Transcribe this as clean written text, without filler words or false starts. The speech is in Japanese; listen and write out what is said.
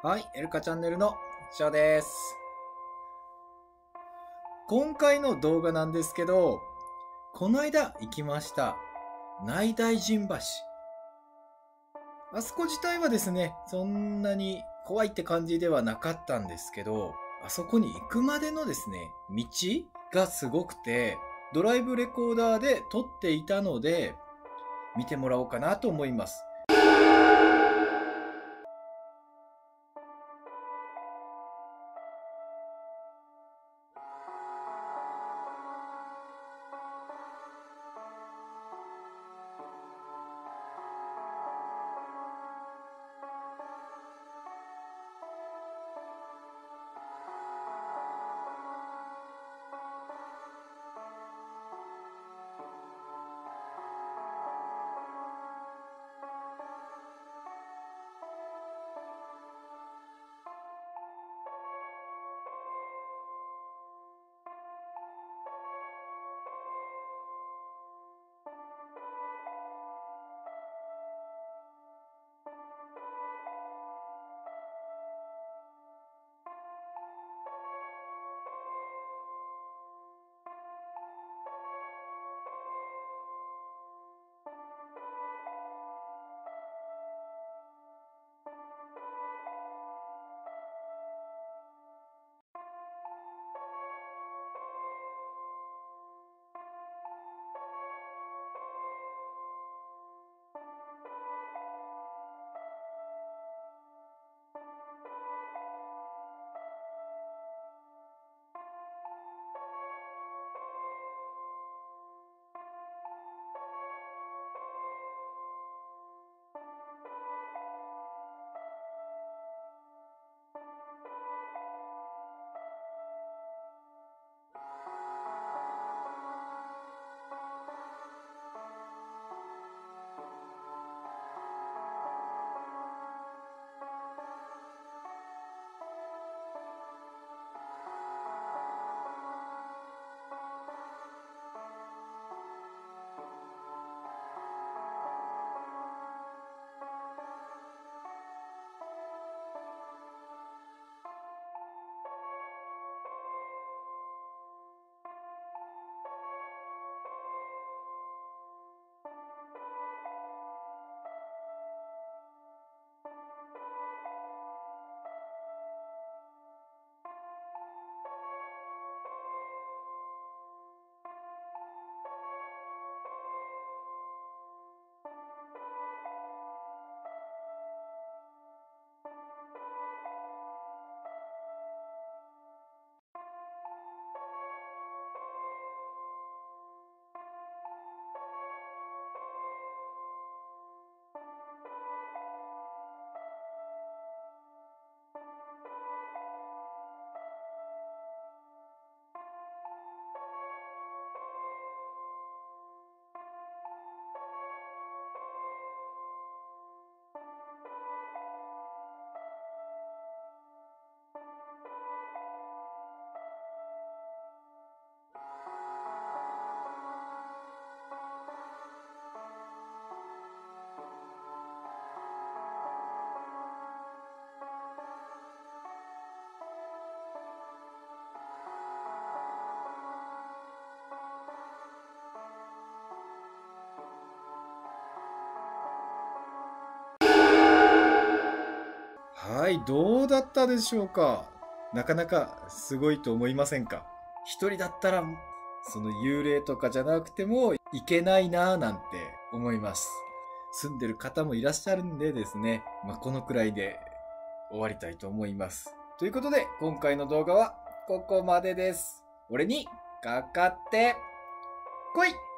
はい、エルカチャンネルのショーです。今回の動画なんですけど、この間行きました内大神橋。あそこ自体はですね、そんなに怖いって感じではなかったんですけど、あそこに行くまでのですね、道がすごくて、ドライブレコーダーで撮っていたので、見てもらおうかなと思います。はい、どうだったでしょうか。なかなかすごいと思いませんか？一人だったら、その幽霊とかじゃなくてもいけないなぁなんて思います。住んでる方もいらっしゃるんでですね、このくらいで終わりたいと思います。ということで、今回の動画はここまでです。俺にかかってこい！